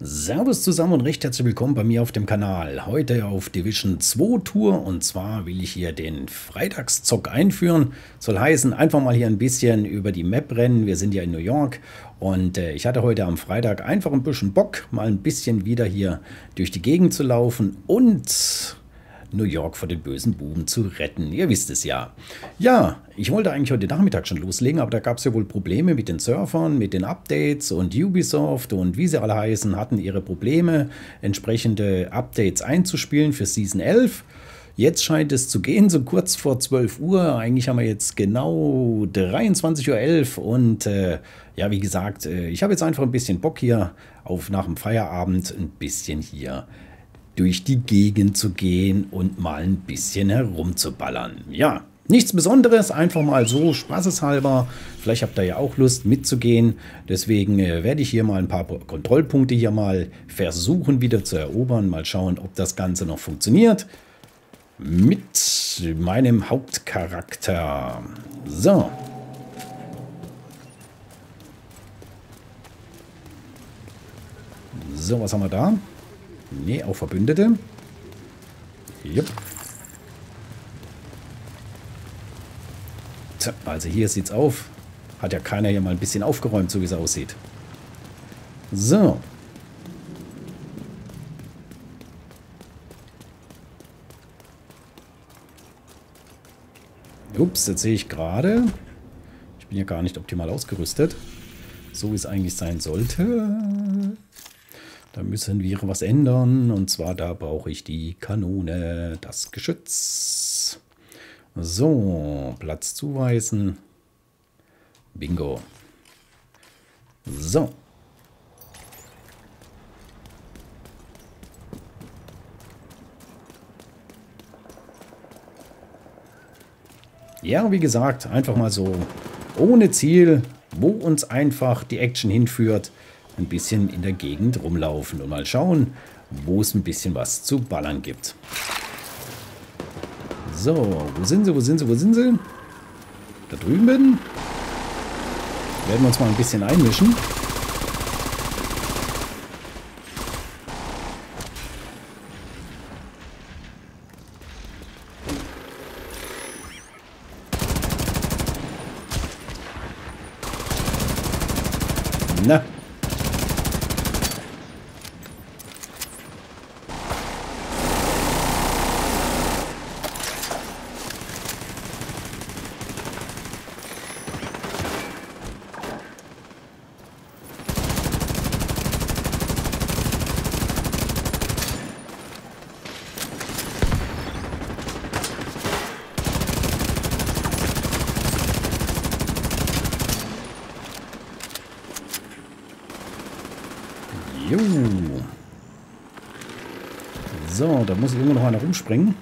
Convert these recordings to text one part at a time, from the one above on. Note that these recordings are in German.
Servus zusammen und recht herzlich willkommen bei mir auf dem Kanal. Heute auf Division 2 Tour und zwar will ich hier den Freitagszock einführen. Soll heißen, einfach mal hier ein bisschen über die Map rennen. Wir sind ja in New York und ich hatte heute am Freitag einfach ein bisschen Bock, mal ein bisschen wieder hier durch die Gegend zu laufen und New York vor den bösen Buben zu retten. Ihr wisst es ja. Ja, ich wollte eigentlich heute Nachmittag schon loslegen, aber da gab es ja wohl Probleme mit den Surfern, mit den Updates und Ubisoft und wie sie alle heißen, hatten ihre Probleme, entsprechende Updates einzuspielen für Season 11. Jetzt scheint es zu gehen, so kurz vor 12 Uhr. Eigentlich haben wir jetzt genau 23:11 Uhr und ja, wie gesagt, ich habe jetzt einfach ein bisschen Bock hier auf nach dem Feierabend ein bisschen hier durch die Gegend zu gehen und mal ein bisschen herumzuballern. Ja, nichts Besonderes, einfach mal so spaßeshalber. Vielleicht habt ihr ja auch Lust mitzugehen. Deswegen werde ich hier mal ein paar Kontrollpunkte hier mal versuchen wieder zu erobern. Mal schauen, ob das Ganze noch funktioniert. Mit meinem Hauptcharakter. So. So, was haben wir da? Ne, auch Verbündete. Jupp. Tja, also hier sieht's auf. Hat ja keiner hier mal ein bisschen aufgeräumt, so wie es aussieht. So. Ups, jetzt sehe ich gerade. Ich bin ja gar nicht optimal ausgerüstet. So wie es eigentlich sein sollte. Da müssen wir was ändern. Und zwar da brauche ich die Kanone, das Geschütz. So, Platz zuweisen. Bingo. So. Ja, wie gesagt, einfach mal so ohne Ziel, wo uns einfach die Action hinführt, ein bisschen in der Gegend rumlaufen und mal schauen, wo es ein bisschen was zu ballern gibt. So, wo sind sie, wo sind sie, wo sind sie? Da drüben werden wir uns mal ein bisschen einmischen. Na. Jo. So, da muss irgendwo noch einer rumspringen.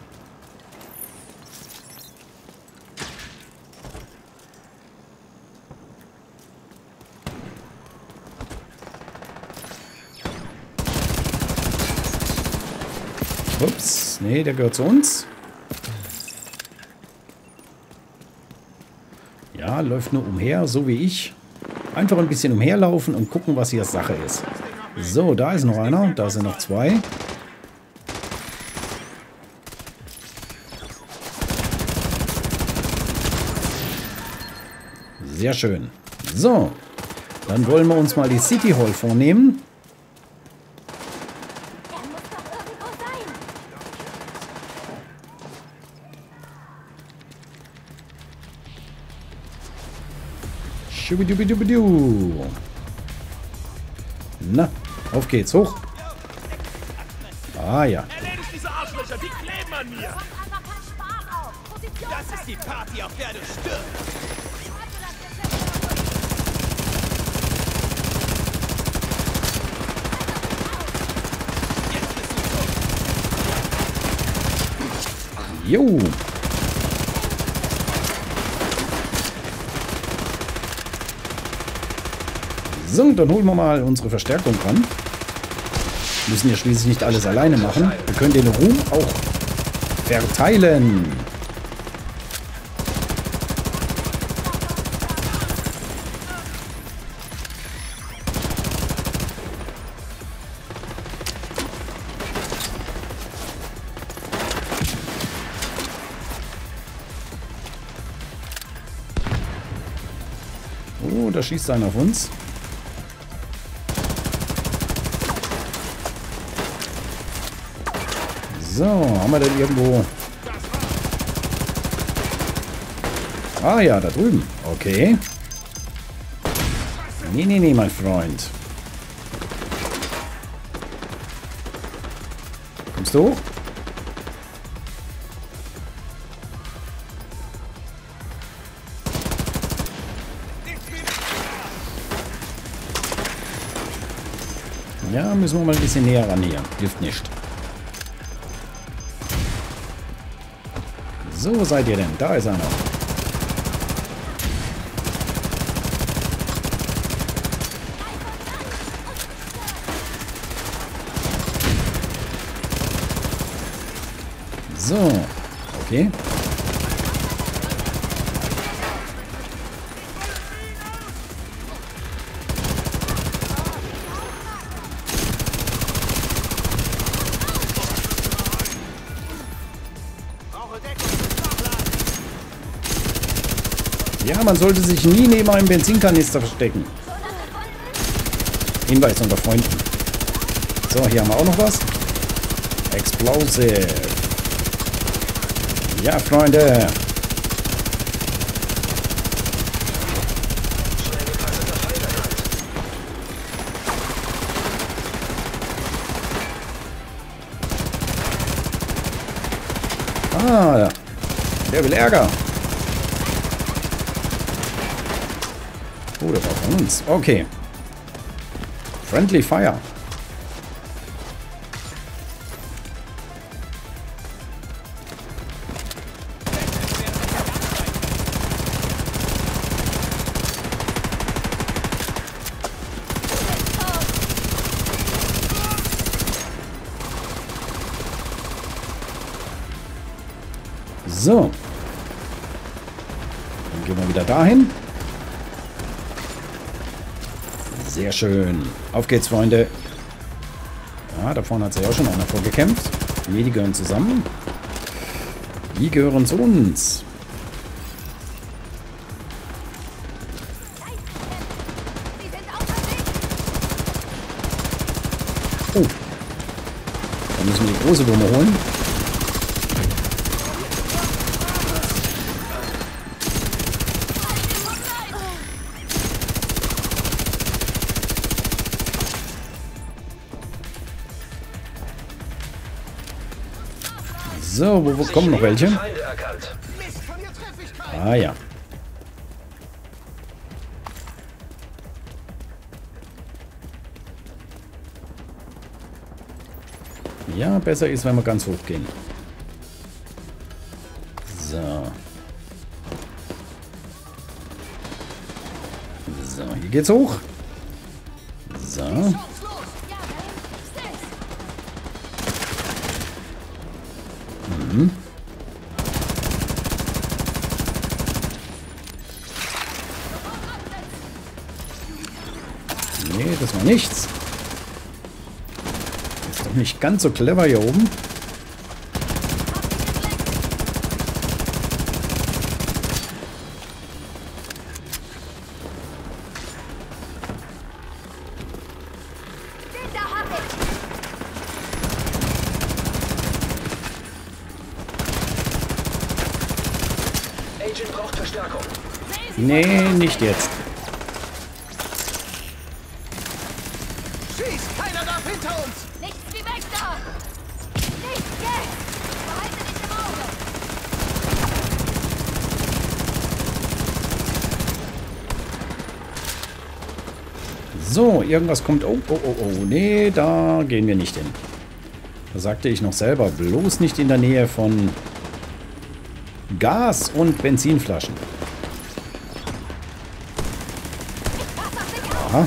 Ups, nee, der gehört zu uns. Ja, läuft nur umher, so wie ich. Einfach ein bisschen umherlaufen und gucken, was hier Sache ist. So, da ist noch einer. Da sind noch zwei. Sehr schön. So, dann wollen wir uns mal die City Hall vornehmen. Schubidubidubidu. Na, auf geht's, hoch. Ah ja. Erledigt diese Arschlöcher, die kleben an mir! Das ist die Party, auf der du stirbst! Jo. So, dann holen wir mal unsere Verstärkung ran. Müssen ja schließlich nicht alles alleine machen. Wir können den Ruhm auch verteilen. Oh, da schießt einer auf uns. So, haben wir denn irgendwo... Ah ja, da drüben. Okay. Nee, nee, nee, mein Freund. Kommst du hoch? Ja, müssen wir mal ein bisschen näher ran hier. Hilft nicht. So, wo seid ihr denn? Da ist einer. So, okay. Ja, man sollte sich nie neben einem Benzinkanister verstecken. Hinweis unter Freunden. So, hier haben wir auch noch was. Explosive. Ja, Freunde. Ah, der will Ärger. Oh, der war von uns. Okay. Friendly Fire. So. Dann gehen wir wieder dahin. Sehr schön. Auf geht's, Freunde. Ja, da vorne hat sich auch schon einer vorgekämpft. Nee, die gehören zusammen. Die gehören zu uns. Oh. Da müssen wir die große Wumme holen. So, wo kommen noch welche? Ah ja. Ja, besser ist, wenn wir ganz hoch gehen. So. So, hier geht's hoch. So. Nee, das war nichts. Ist doch nicht ganz so clever hier oben. Agent braucht Verstärkung. Nee, nicht jetzt. Schieß! Keiner darf hinter uns! Nichts wie weg da! Nicht jetzt! Behalte dich im Auge! So, irgendwas kommt... Oh, oh, oh, oh. Nee, da gehen wir nicht hin. Da sagte ich noch selber, bloß nicht in der Nähe von Gas- und Benzinflaschen. Aha.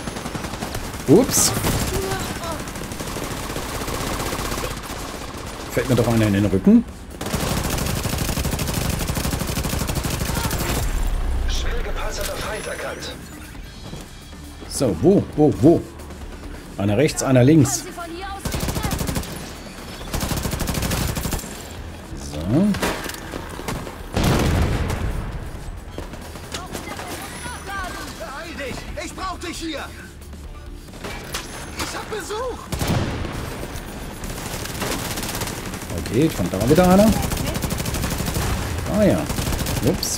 Ups. Fällt mir doch einer in den Rücken. Schwer gepanzerter Feind erkannt. So, wo? Einer rechts, einer links. Sie von hier aus nicht treffen. So. Beeil dich! Ich brauch dich hier! Ich hab Besuch! Okay, kommt da mal wieder einer. Ah ja. Ups.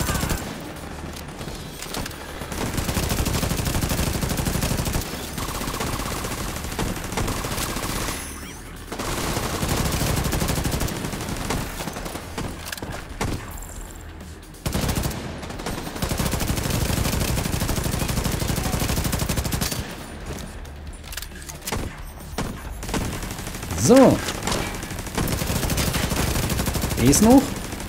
So. Ist noch.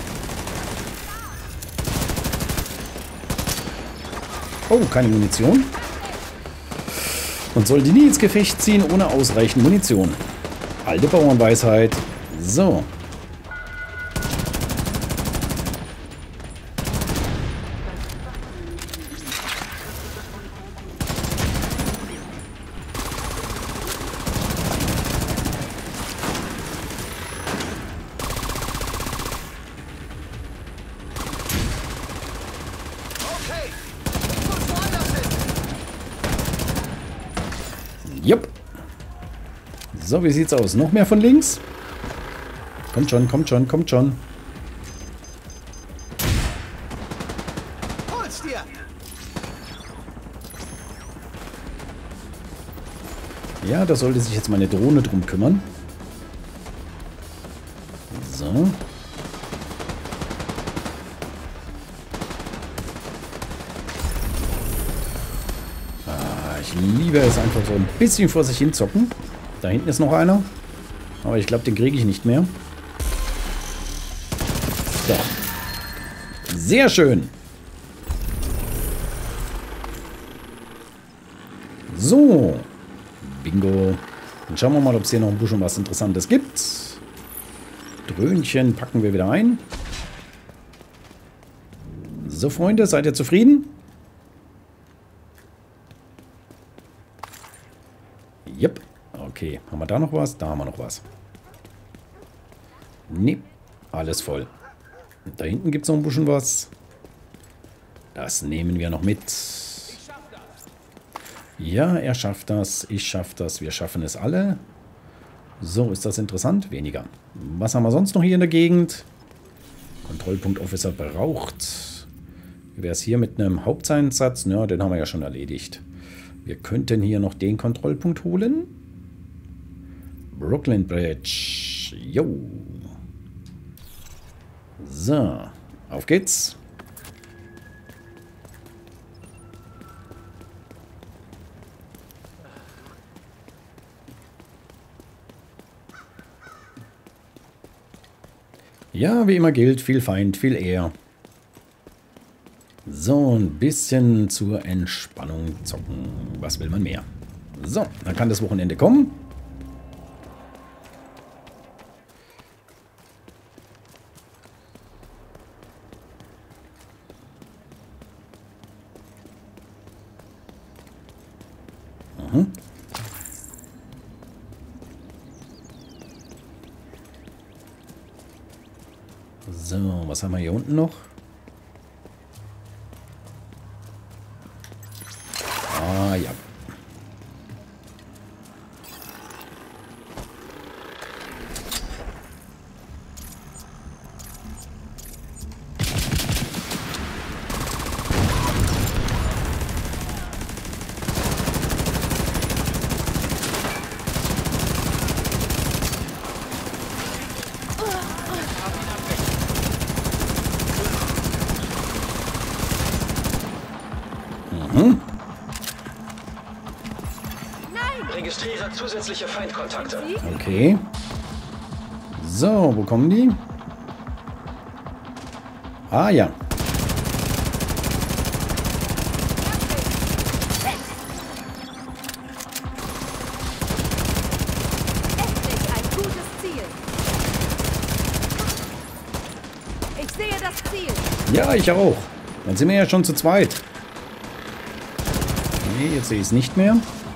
Oh, keine Munition. Und sollte nie ins Gefecht ziehen ohne ausreichend Munition. Alte Bauernweisheit. So. Okay! Ich muss woanders hin! Jupp. So, wie sieht's aus? Noch mehr von links? Kommt schon, kommt schon, kommt schon. Hol's dir! Ja, da sollte sich jetzt meine Drohne drum kümmern. So. Ich liebe es einfach so ein bisschen vor sich hin zocken. Da hinten ist noch einer. Aber ich glaube, den kriege ich nicht mehr. So. Sehr schön. So. Bingo. Dann schauen wir mal, ob es hier noch ein bisschen was Interessantes gibt. Dröhnchen packen wir wieder ein. So, Freunde, seid ihr zufrieden? Yep. Okay, haben wir da noch was? Da haben wir noch was. Nee, alles voll. Und da hinten gibt es noch ein bisschen was. Das nehmen wir noch mit. Ja, er schafft das, ich schaff das, wir schaffen es alle. So, ist das interessant? Weniger. Was haben wir sonst noch hier in der Gegend? Kontrollpunkt Officer braucht. Wie wäre es hier mit einem Haupteinsatz? Ja, den haben wir ja schon erledigt. Wir könnten hier noch den Kontrollpunkt holen. Brooklyn Bridge. Jo. So, auf geht's. Ja, wie immer gilt, viel Feind, viel Ehr. So, ein bisschen zur Entspannung zocken. Was will man mehr? So, dann kann das Wochenende kommen. So, was haben wir hier unten noch? Ah, ja. Registriere zusätzliche Feindkontakte. Okay. So, wo kommen die? Ah, ja. Endlich ein gutes Ziel. Ich sehe das Ziel. Ja, ich auch. Dann sind wir ja schon zu zweit. Nee, jetzt sehe ich es nicht mehr.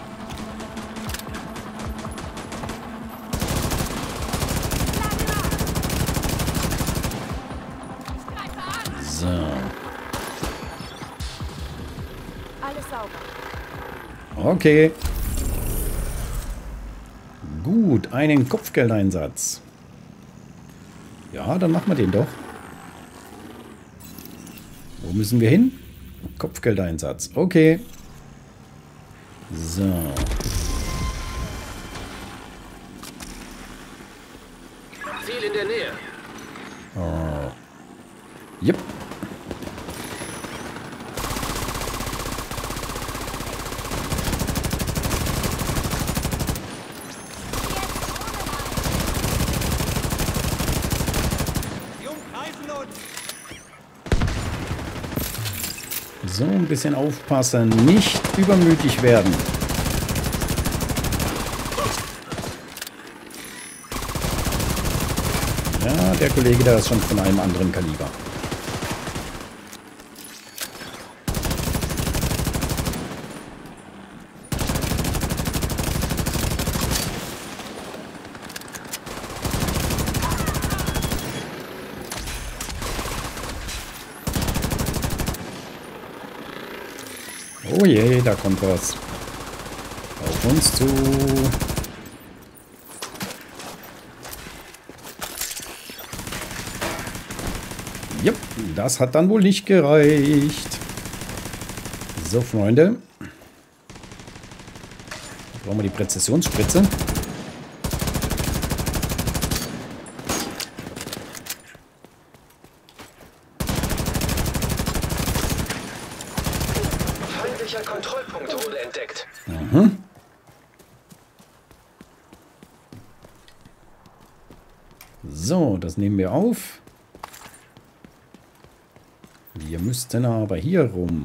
So. Alles sauber. Okay. Gut, einen Kopfgeldeinsatz. Ja, dann machen wir den doch. Wo müssen wir hin? Kopfgeldeinsatz. Okay. So. Ziel in der Nähe. Yep. Die umkreisen uns. So, ein bisschen aufpassen. Nicht übermütig werden. Ja, der Kollege da ist schon von einem anderen Kaliber. Oh je, da kommt was. Auf uns zu. Jupp, das hat dann wohl nicht gereicht. So, Freunde. Brauchen wir die Präzisionsspritze. Feindlicher Kontrollpunkt wurde entdeckt. So, das nehmen wir auf. Wir müssten aber hier rum.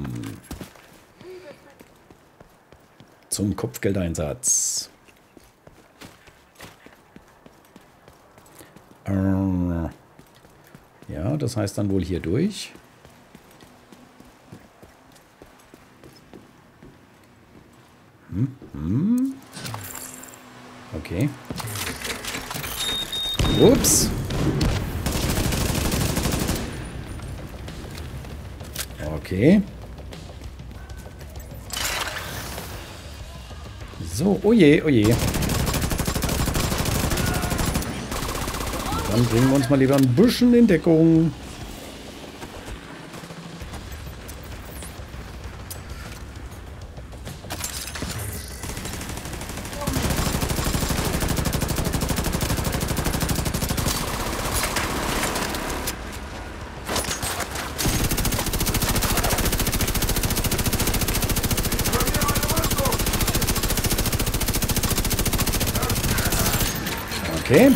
Zum Kopfgeldeinsatz. Ja, das heißt dann wohl hier durch. Okay. Ups. Okay. So, oje, oje. Dann bringen wir uns mal lieber ein bisschen in Deckung. Okay.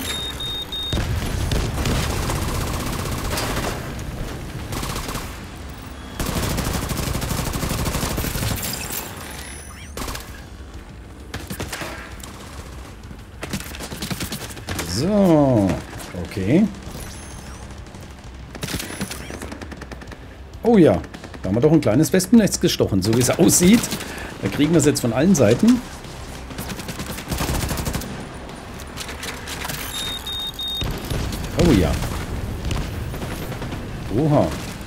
So. Okay. Oh ja. Da haben wir doch ein kleines Wespennetz gestochen, so wie es aussieht. Da kriegen wir es jetzt von allen Seiten. Oh ja. Oha.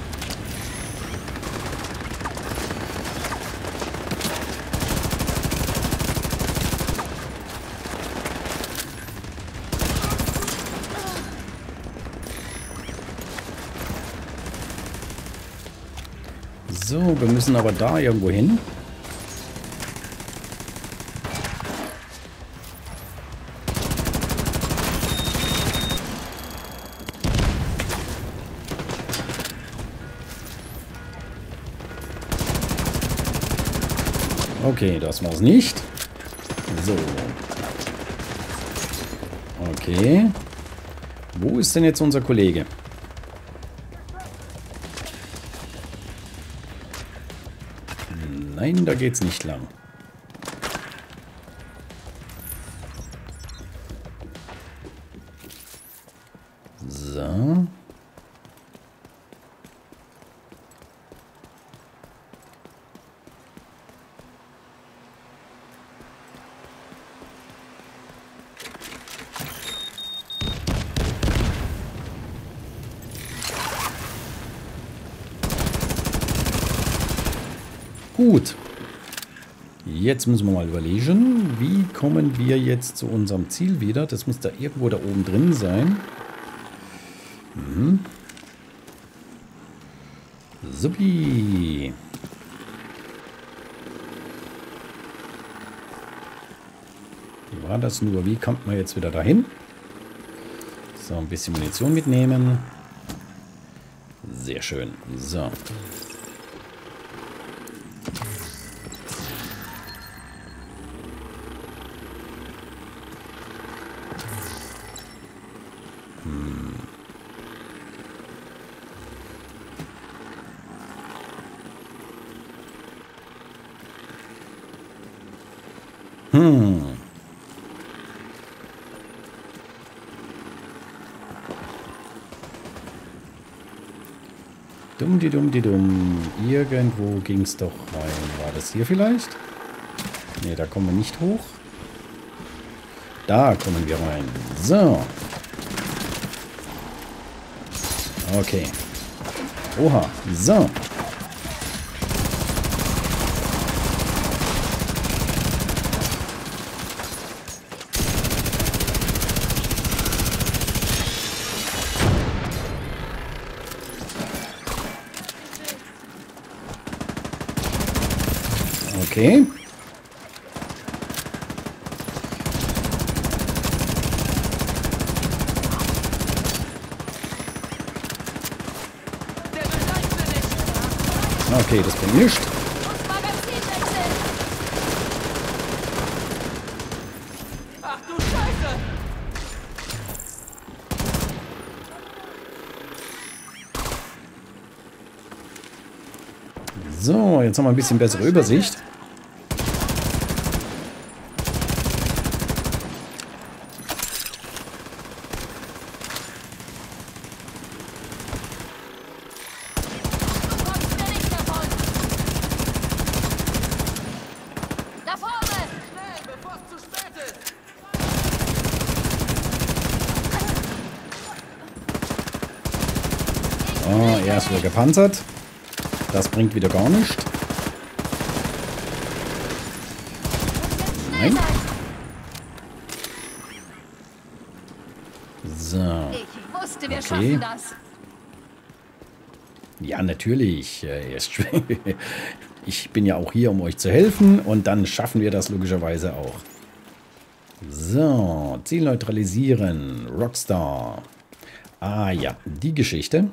So, wir müssen aber da irgendwo hin. Okay, das war's nicht. So. Okay. Wo ist denn jetzt unser Kollege? Nein, da geht's nicht lang. So. Gut. Jetzt müssen wir mal überlegen, wie kommen wir jetzt zu unserem Ziel wieder. Das muss da irgendwo da oben drin sein. Supi. Wie war das nur? Wie kommt man jetzt wieder dahin? So, ein bisschen Munition mitnehmen. Sehr schön. So. Dumm. Irgendwo ging es doch rein. War das hier vielleicht? Ne, da kommen wir nicht hoch. Da kommen wir rein. So. Okay. Oha. So. Okay. Okay, das bringt nichts. Ach du Scheiße! So, jetzt haben wir ein bisschen bessere Übersicht. Oh, er ist wieder gepanzert. Das bringt wieder gar nichts. Nein. So. Ich wusste, wir Okay. schaffen das. Ja, natürlich. Ich bin ja auch hier, um euch zu helfen. Und dann schaffen wir das logischerweise auch. So, Ziel neutralisieren. Rockstar. Ah ja, die Geschichte.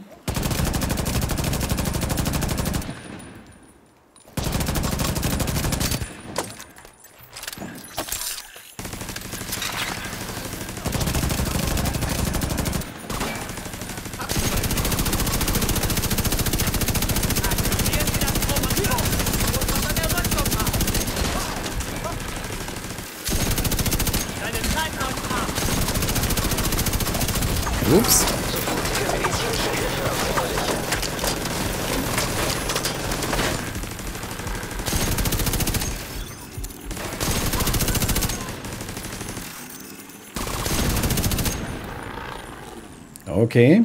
Ups. Okay.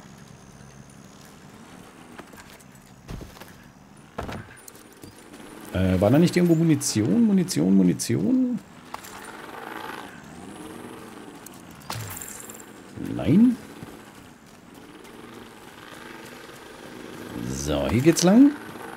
War da nicht irgendwo Munition? Munition? Nein. So, hier geht's lang.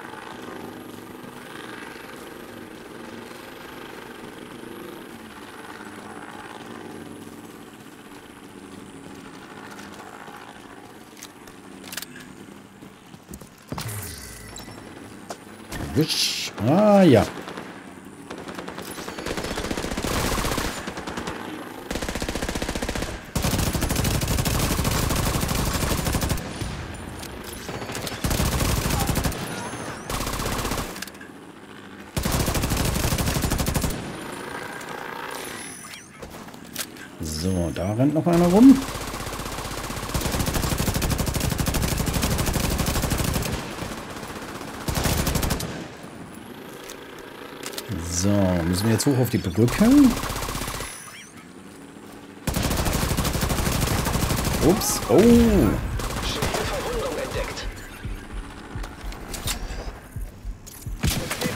Wisch. Ah, ja. So, da rennt noch einer rum. So, müssen wir jetzt hoch auf die Brücke. Ups, oh. Schwere Verwundung entdeckt.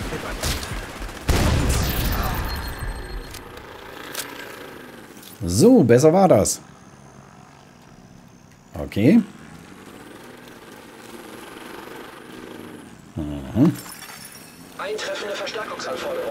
So, besser war das. Okay. Eintreffende Verstärkungsanforderung.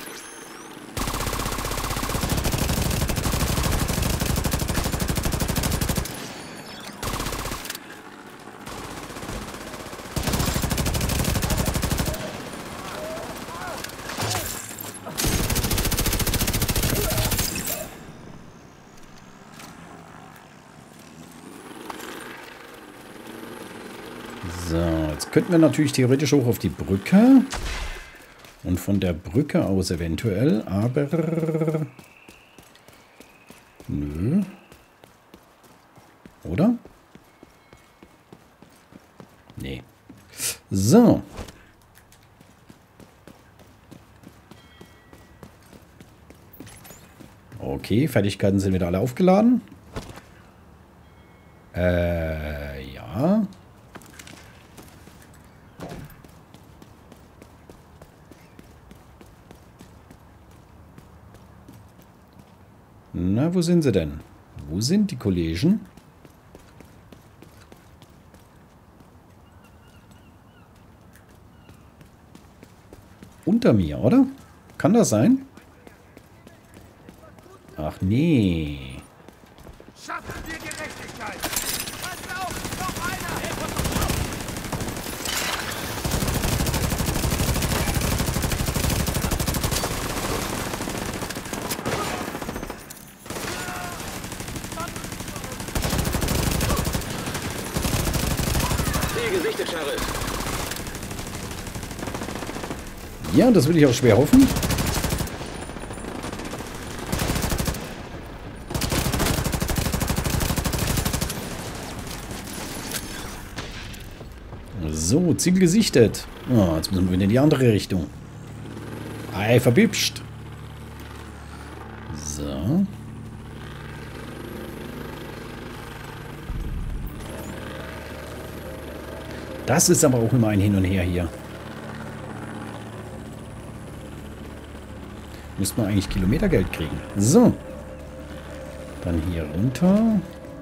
So, jetzt könnten wir natürlich theoretisch hoch auf die Brücke. Und von der Brücke aus eventuell, aber... Nö. Oder? Nee. So. Okay, Fertigkeiten sind wieder alle aufgeladen. Ja. Na, wo sind sie denn? Wo sind die Kollegen? Unter mir, oder? Kann das sein? Ach nee. Schaffen wir Gerechtigkeit! Pass auf! Noch einer! Ziel gesichtet, Sheriff. Ja, das will ich auch schwer hoffen. So, Ziel gesichtet. Oh, jetzt müssen wir wieder in die andere Richtung. Ei, verbübscht. So. Das ist aber auch immer ein Hin und Her hier. Müsste man eigentlich Kilometergeld kriegen. So. Dann hier runter.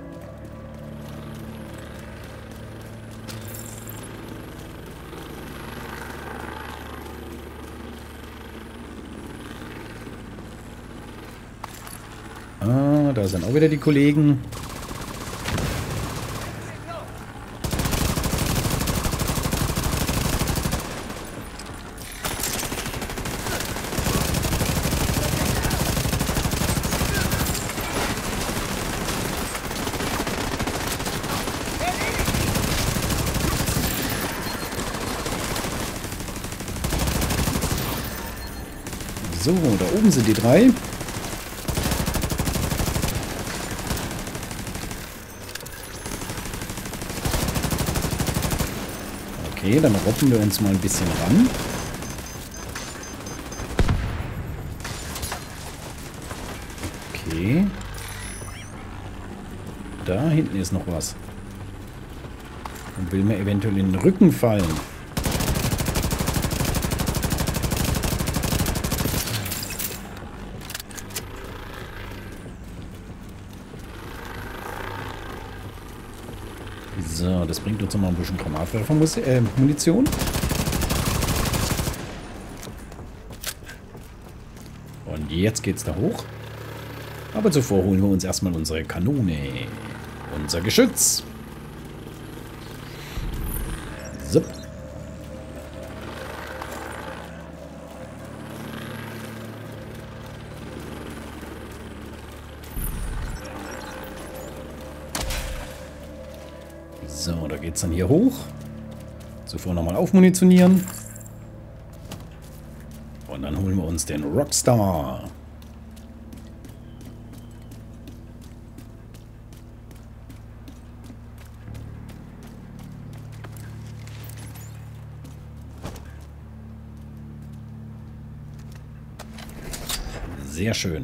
Ah, da sind auch wieder die Kollegen. So, da oben sind die drei. Okay, dann robben wir uns mal ein bisschen ran. Okay. Da hinten ist noch was. Und will mir eventuell in den Rücken fallen. So, das bringt uns noch mal ein bisschen Granatwerfer-Munition. Und jetzt geht's da hoch. Aber zuvor holen wir uns erstmal unsere Kanone. Unser Geschütz. So. So, da geht's dann hier hoch. Zuvor nochmal aufmunitionieren. Und dann holen wir uns den Rockstar. Sehr schön.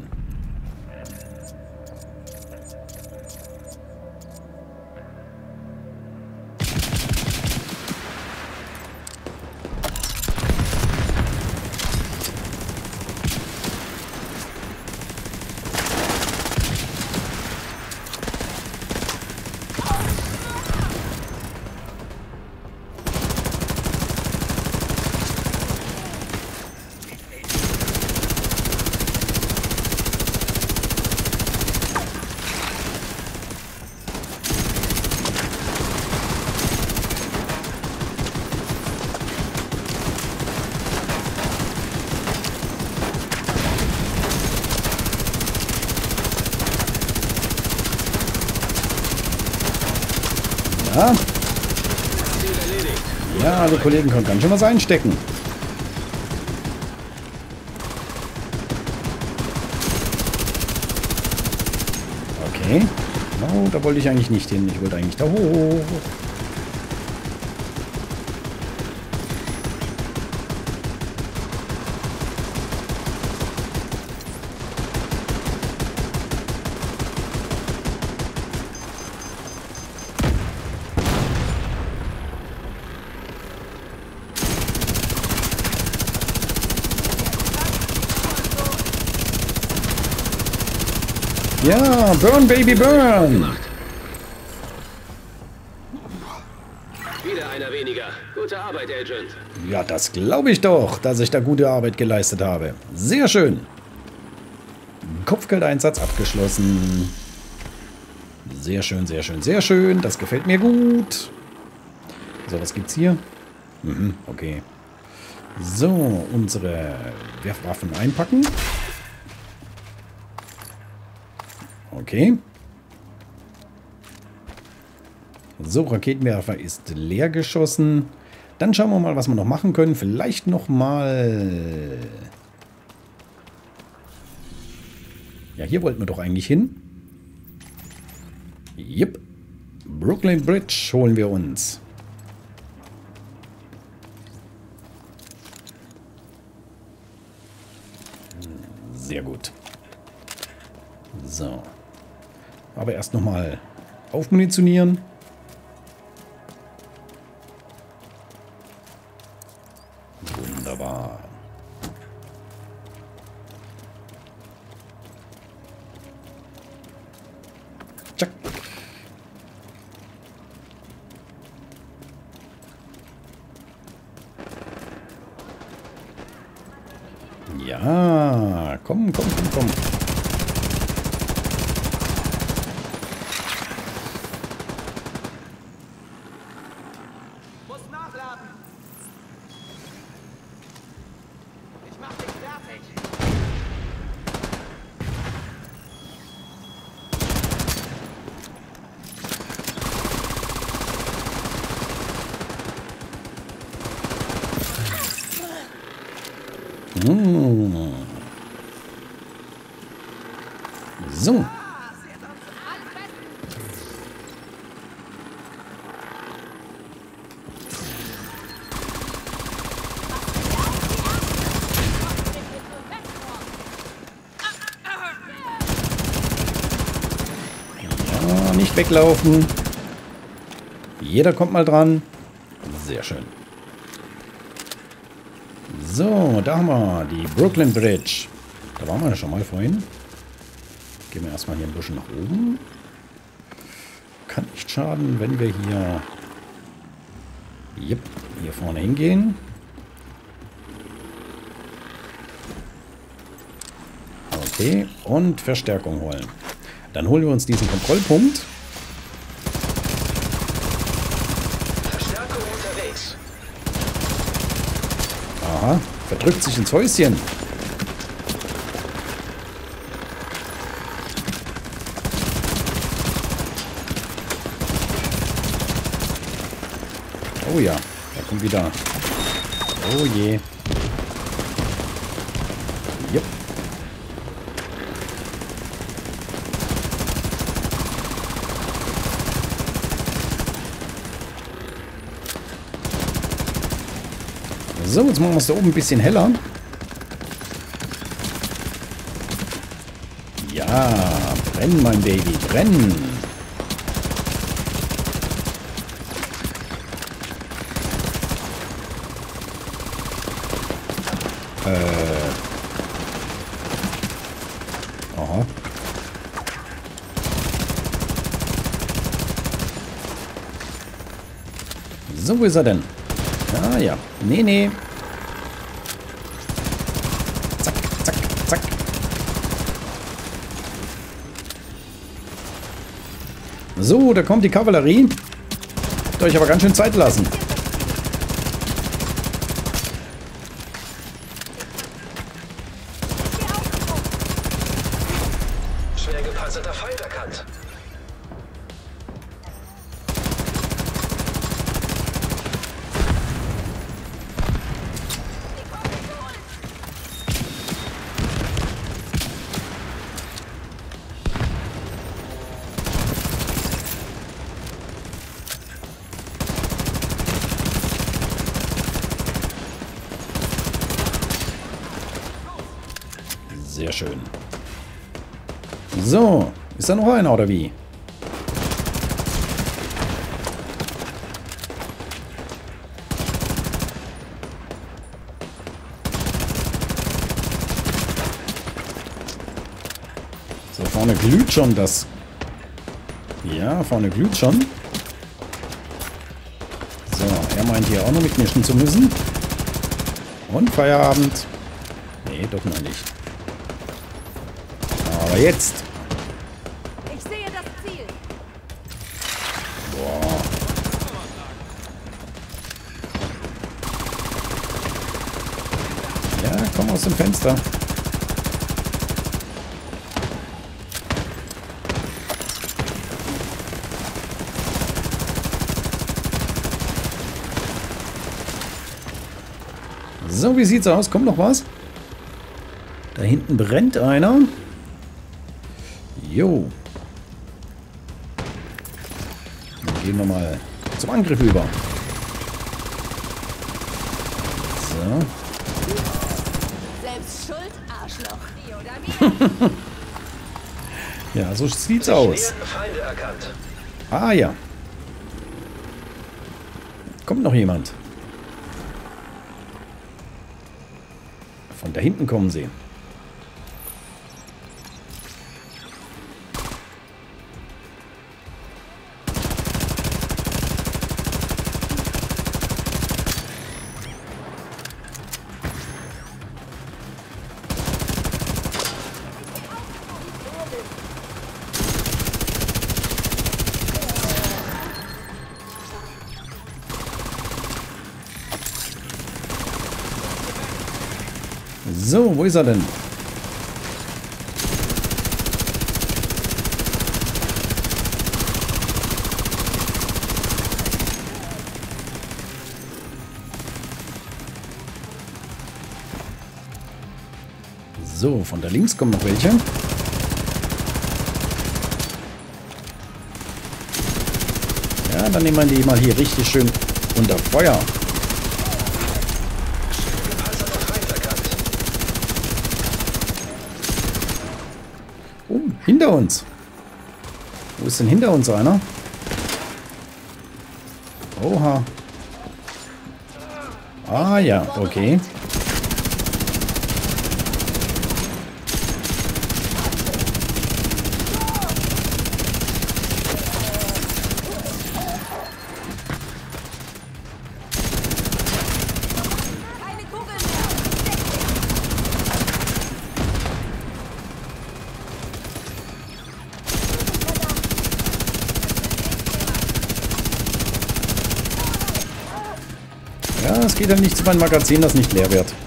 Ja. Ziel erledigt. Ja, die Kollegen können ganz schön was einstecken. Okay. No, da wollte ich eigentlich nicht hin. Ich wollte eigentlich da hoch. Ja, burn, baby, burn. Wieder einer weniger. Gute Arbeit, Agent. Ja, das glaube ich doch, dass ich da gute Arbeit geleistet habe. Sehr schön. Kopfgeldeinsatz abgeschlossen. Sehr schön, sehr schön, sehr schön. Das gefällt mir gut. So, was gibt's hier? Okay. So, unsere Werfwaffen einpacken. Okay. So, Raketenwerfer ist leer geschossen. Dann schauen wir mal, was wir noch machen können. Vielleicht noch mal... Ja, hier wollten wir doch eigentlich hin. Yep. Brooklyn Bridge holen wir uns. Sehr gut. So. Aber erst nochmal aufmunitionieren. Wunderbar. Tschack. Ja, komm, komm, komm, komm. Muss nachladen. Ich mach dich fertig. So. Ja, nicht weglaufen. Jeder kommt mal dran. Sehr schön. So, da haben wir die Brooklyn Bridge. Da waren wir ja schon mal vorhin. Gehen wir erstmal hier ein bisschen nach oben. Kann nicht schaden, wenn wir hier... Yep, hier vorne hingehen. Okay, und Verstärkung holen. Dann holen wir uns diesen Kontrollpunkt. Verstärkung unterwegs. Aha, verdrückt sich ins Häuschen. Oh ja, da kommt wieder. Oh je. Yep. So, jetzt machen wir es da oben ein bisschen heller. Ja, brenn, mein Baby, brenn. Aha. So, wo ist er denn? Ah ja. Nee, nee. Zack, zack, zack. So, da kommt die Kavallerie. Habt euch aber ganz schön Zeit lassen. Schwer gepanzerter Feind erkannt. Sehr schön. So, ist da noch einer oder wie? So, vorne glüht schon das. Ja, vorne glüht schon. So, er meint hier auch noch mitmischen zu müssen. Und Feierabend. Nee, doch noch nicht. Aber jetzt. Ich sehe das Ziel. Boah. Ja, komm aus dem Fenster. So, wie sieht's aus? Kommt noch was? Da hinten brennt einer. Jo. Dann gehen wir mal zum Angriff über. So. Selbst schuld, Arschloch. Die oder mir? Ja, so sieht's aus. Nähernden Feinde erkannt. Ah ja. Kommt noch jemand? Von da hinten kommen sie. So, wo ist er denn? So, von da links kommen noch welche. Ja, dann nehmen wir die mal hier richtig schön unter Feuer. Gepanzerter Feind erkannt. Oh, hinter uns. Wo ist denn hinter uns einer? Oha. Ah ja, okay. Keine Kugel mehr. Ja, es geht ja nicht zu meinem Magazin, das nicht leer wird.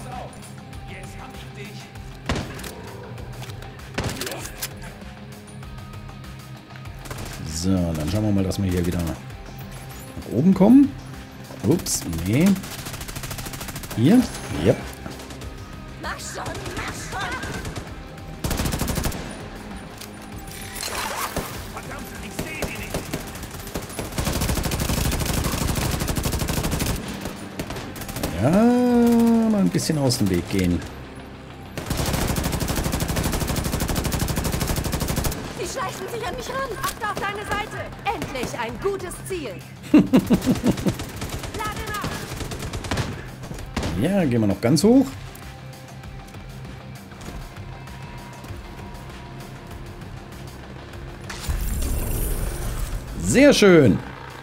So, dann schauen wir mal, dass wir hier wieder nach oben kommen. Ups, nee. Hier? Yep. Mach schon, mach schon. Verdammt, ich sehe die nicht. Ja, mal ein bisschen aus dem Weg gehen. Die schleichen sich an mich ran. Achte auf deine Seite. Endlich ein gutes Ziel. Lade nach. Ja, gehen wir noch ganz hoch. Sehr schön.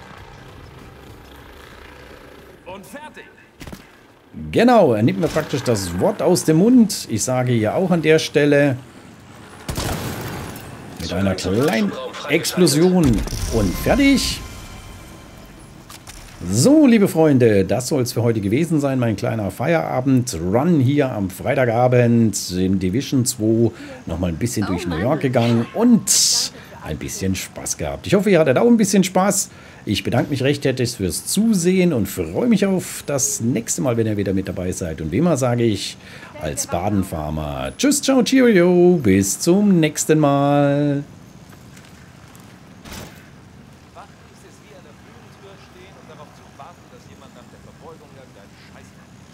Und fertig. Genau, er nimmt mir praktisch das Wort aus dem Mund. Ich sage hier auch an der Stelle mit einer kleinen Explosion und fertig. So, liebe Freunde, das soll es für heute gewesen sein. Mein kleiner Feierabend-Run hier am Freitagabend in Division 2. Nochmal ein bisschen durch New York gegangen und ein bisschen Spaß gehabt. Ich hoffe, ihr hattet auch ein bisschen Spaß. Ich bedanke mich recht herzlich fürs Zusehen und freue mich auf das nächste Mal, wenn ihr wieder mit dabei seid. Und wie immer sage ich als Badenfarmer tschüss, ciao, cheerio, bis zum nächsten Mal. Wach ist es wie an der Flügeltür stehen und darauf zu warten, dass jemand nach der Verbeugung irgendeinen Scheiß macht.